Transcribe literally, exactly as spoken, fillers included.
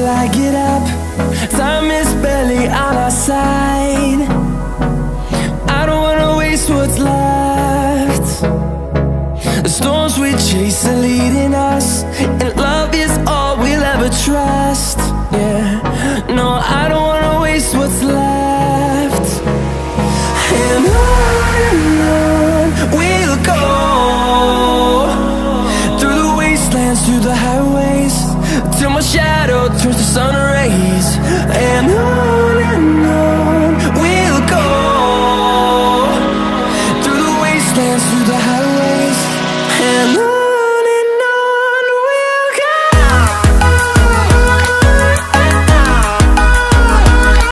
I get up, time is barely on our side. I don't wanna waste what's left. The storms we chase are leading us, and love is all we'll ever trust. Yeah.